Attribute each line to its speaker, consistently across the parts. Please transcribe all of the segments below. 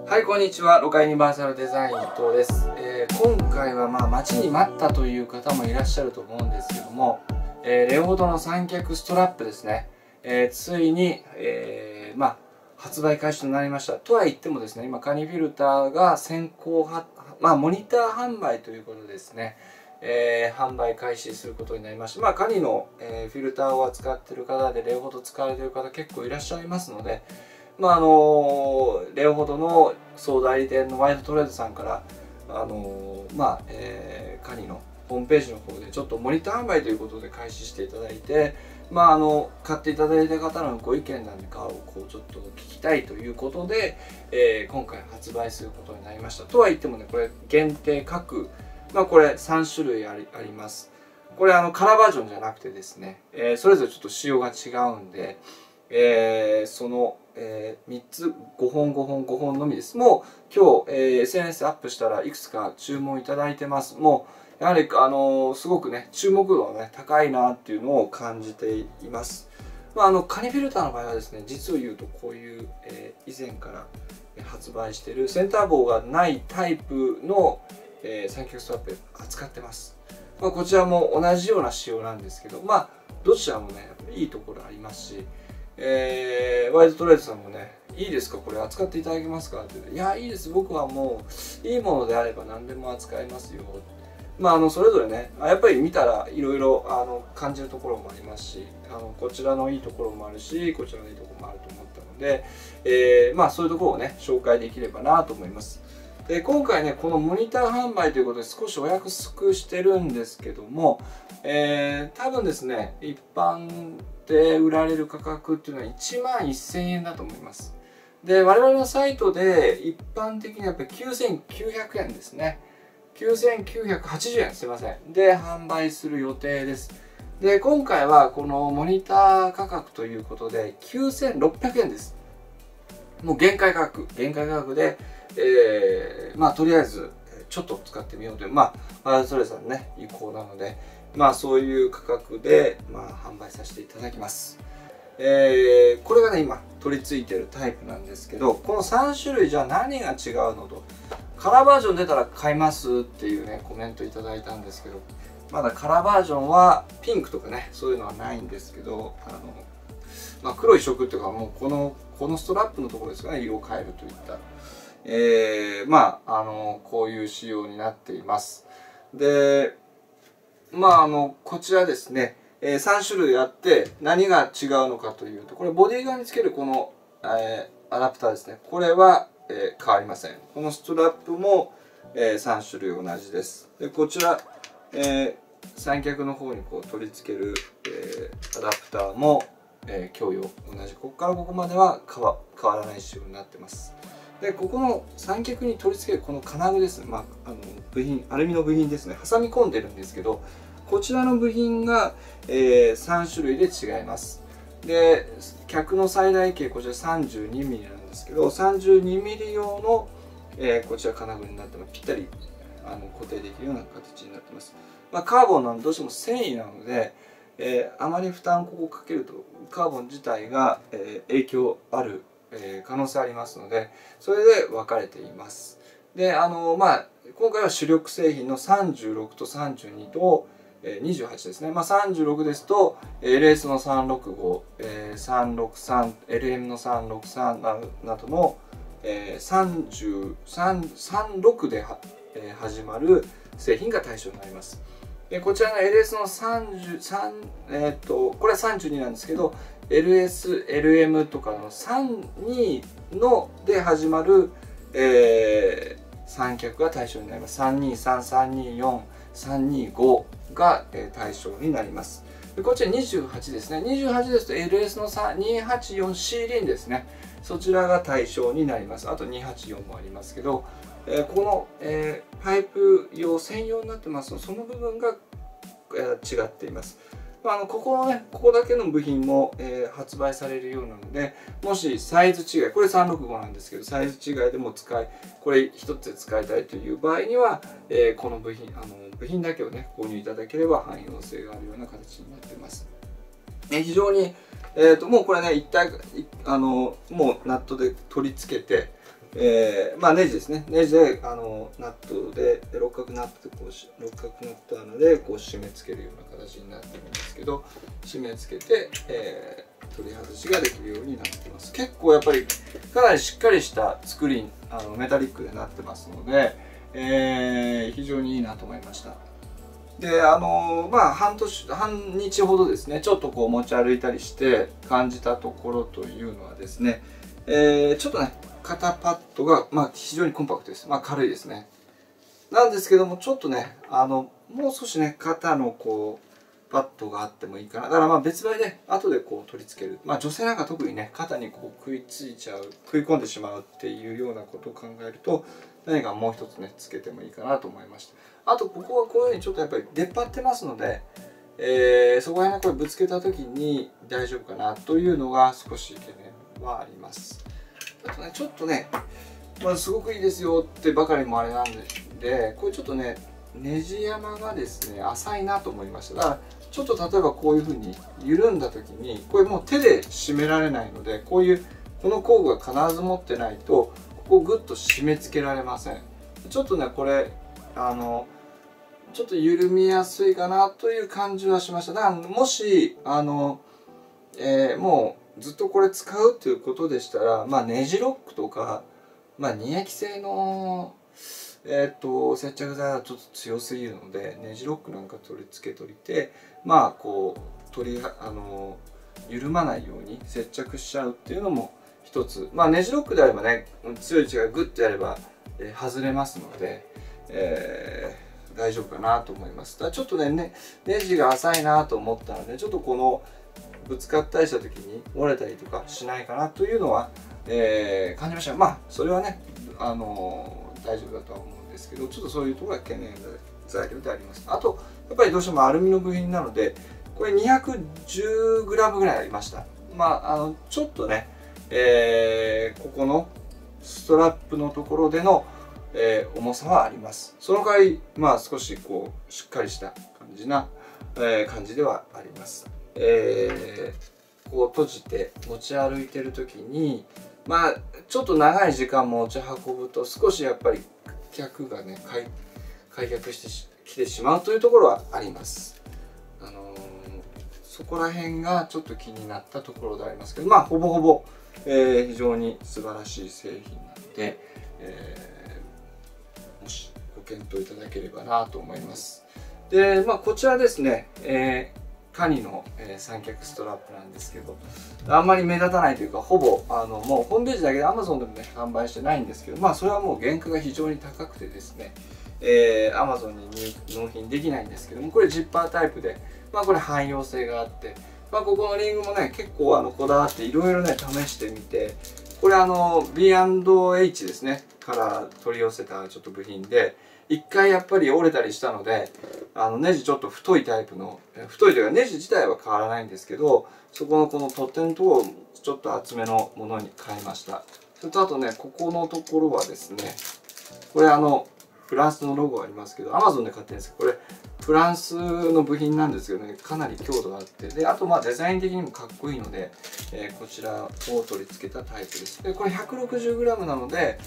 Speaker 1: はい、こんにちは。ロカユニバーサルデザイン伊藤です。今回は待ちに待ったという方もいらっしゃると思うんですけども、レオードの三脚ストラップですね。ついに、発売開始となりました。とは言ってもですね、今カニフィルターが先行モニター販売ということですね。販売開始することになりました。カニの、フィルターを扱っている方でレオード使われている方結構いらっしゃいますので、レオほどの総代理店のワイドトレードさんからカニのホームページの方でちょっとモニター販売ということで開始していただいて、買っていただいた方のご意見なんかをちょっと聞きたいということで、今回発売することになりました。とは言ってもね、これ限定各これ3種類あります。これカラーバージョンじゃなくてですね、それぞれちょっと仕様が違うんで、その、3つ5本のみです。もう今日、SNS アップしたらいくつか注文いただいてます。もうやはり、すごくね注目度がね高いなっていうのを感じています。カニフィルターの場合はですね、実を言うとこういう、以前から発売しているセンター棒がないタイプの、三脚ストラップ扱ってます。こちらも同じような仕様なんですけど、どちらもねいいところありますし、ワイドトレードさんもね、いいですか、これ扱っていただけますかって言って、いや、いいです、僕はもう、いいものであれば何でも扱いますよ。それぞれね、やっぱり見たらいろいろ感じるところもありますし、こちらのいいところもあるし、こちらのいいところもあると思ったので、そういうところをね、紹介できればなと思います。で、今回ね、このモニター販売ということで少しお約束してるんですけども、多分ですね、一般で売られる価格っていうのは1万1000円だと思います。で、我々のサイトで一般的にやっぱり9900円ですね。9980円、すいません。で、販売する予定です。で、今回はこのモニター価格ということで9600円です。もう限界価格で、とりあえずちょっと使ってみようという、それぞれね、意向なので、そういう価格で、販売させていただきます。これがね、今取り付いてるタイプなんですけど、この3種類じゃあ何が違うのと、カラーバージョン出たら買いますっていうね、コメントいただいたんですけど、まだカラーバージョンはピンクとかね、そういうのはないんですけど、黒一色っていうか、もうこのストラップのところですかね、色を変えるといった。こういう仕様になっています。で、こちらですね、3種類あって何が違うのかというと、これボディ側につけるこの、アダプターですね。これは、変わりません。このストラップも、3種類同じです。で、こちら、三脚の方に取り付ける、アダプターも、共用同じ。ここからここまでは変わらない仕様になってます。で、ここの三脚に取り付けるこの金具ですね、部品、アルミの部品ですね、挟み込んでるんですけど、こちらの部品が、3種類で違います。で、脚の最大径、こちら 32mm なんですけど、32mm 用の、こちら金具になってます。ぴったり固定できるような形になってます。カーボンなのでどうしても繊維なので、あまり負担をかけるとカーボン自体が、影響ある可能性ありますので、それで分かれています。で、今回は主力製品の36と32と28ですね。36ですと LS の365、363、LM の363などの36で始まる製品が対象になります。こちらの LS のこれは32なんですけど、LS、LM とかの32ので始まる、三脚が対象になります。323、324、325が、対象になります。でこちら28ですね。28ですと LS の284 C リンですね。そちらが対象になります。あと284もありますけど、この、パイプ用専用になってますので、その部分が、違っています。ここだけの部品も、発売されるようなので、もしサイズ違い、これ365なんですけど、サイズ違いでもこれ一つで使いたいという場合には、この部品だけをね、購入いただければ汎用性があるような形になっています。非常に、もうこれね、もうナットで取り付けて、 まあネジですね。ネジでナットで六角ナットで六角ナット穴でこう締め付けるような形になってるんですけど、締め付けて、取り外しができるようになってます。結構やっぱりかなりしっかりした作りメタリックでなってますので、非常にいいなと思いました。でまあ半日ほどですね、ちょっとこう持ち歩いたりして感じたところというのはですね、ちょっとね肩パッドが、まあ、非常にコンパクトです。まあ、軽いですね。なんですけどもちょっとねもう少しね肩のこうパッドがあってもいいかな。だからまあ別売で後でこう取り付ける。まあ女性なんか特にね肩にこう食い込んでしまうっていうようなことを考えると、何かもう一つねつけてもいいかなと思いました。あとここはこういうふうにちょっとやっぱり出っ張ってますので、そこら辺これぶつけた時に大丈夫かなというのが少し懸念はあります。あとねちょっとね、まあ、すごくいいですよってばかりもあれなんで、これちょっとねネジ山がですね浅いなと思いました。だからちょっと例えばこういうふうに緩んだ時にこれもう手で締められないので、この工具が必ず持ってないとここをグッと締め付けられません。ちょっとねこれちょっと緩みやすいかなという感じはしました。だからもしもうずっとこれ使うっていうことでしたら、まあ、ネジロックとか、まあ、2液性の、接着剤はちょっと強すぎるので、ネジロックなんか取り付けといて、まあこう緩まないように接着しちゃうっていうのも一つ。まあネジロックであればね強い位置がグッとやれば、外れますので、大丈夫かなと思います。ただちょっとねネジが浅いなと思ったので、ちょっとこのぶつかったりした時に折れたりとかしないかなというのは、感じました。まあそれはね大丈夫だとは思うんですけど、ちょっとそういうところが懸念材料であります。あとやっぱりどうしてもアルミの部品なので、これ 210g ぐらいありました。まあちょっとね、ここのストラップのところでの、重さはあります。その代わりまあ少しこうしっかりした感じではあります。こう閉じて持ち歩いてる時に、まあちょっと長い時間持ち運ぶと少しやっぱり客がね開脚してきてしまうというところはあります。そこら辺がちょっと気になったところでありますけど、まあほぼほぼ、非常に素晴らしい製品なので、もしご検討いただければなと思います。で、まあこちらですね、カニの、三脚ストラップなんですけど、あんまり目立たないというか、ほぼもうホームページだけで Amazon でもね販売してないんですけど、まあそれはもう原価が非常に高くてですね、Amazon に納品できないんですけども、これジッパータイプで、まあこれ汎用性があって、まあここのリングもね結構こだわっていろいろね試してみて、これB&H ですねから取り寄せたちょっと部品で、一回やっぱり折れたりしたので、ネジちょっと太いタイプの、太いというかネジ自体は変わらないんですけど、そこのこの取っ手のところをちょっと厚めのものに変えました。それとあとねここのところはですね、これフランスのロゴありますけど Amazon で買ってるんですけど、これフランスの部品なんですけどね、かなり強度があって、であとまあデザイン的にもかっこいいので、こちらを取り付けたタイプです。でこれ 160g なので、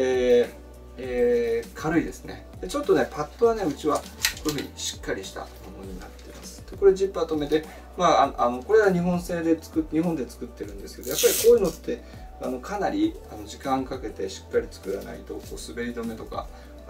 Speaker 1: 軽いですね。でちょっとねパッドはねうちはこういうふうにしっかりしたものになってます。でこれジッパー止めて、まあこれは日本で作ってるんですけど、やっぱりこういうのってかなり時間かけてしっかり作らないとこう滑り止めとか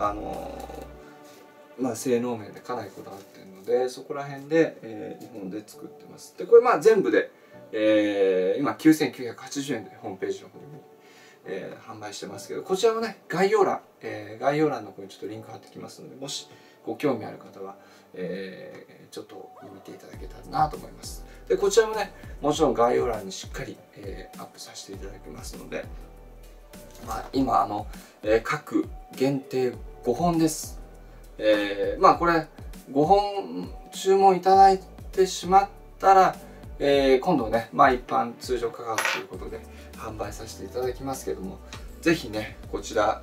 Speaker 1: まあ、性能面でかなりこだわってるので、そこら辺で、日本で作ってます。でこれまあ全部で、今9980円でホームページの方に、販売してますけど、こちらもね概要欄の方にちょっとリンク貼ってきますので、もしご興味ある方は、ちょっと見ていただけたらなと思います。でこちらもねもちろん概要欄にしっかり、アップさせていただきますので、まあ、今各限定5本です。まあこれ5本注文いただいてしまったら、今度ね、まあ一般通常価格ということで販売させていただきますけども、ぜひねこちら、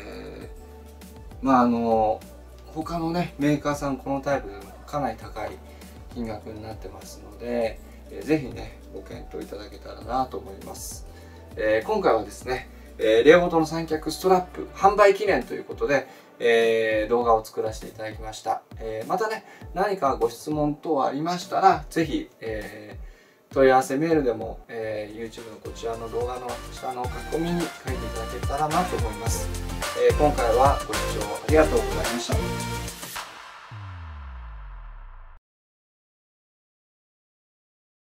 Speaker 1: まあ他のねメーカーさんこのタイプでもかなり高い金額になってますので、ぜひねご検討いただけたらなと思います。今回はですねレオごとの三脚ストラップ販売記念ということで、動画を作らせていただきました。またね、何かご質問等ありましたら、ぜひ、問い合わせメールでも、YouTube のこちらの動画の下の書き込みに書いていただけたらなと思います。今回はご視聴ありがとうございました。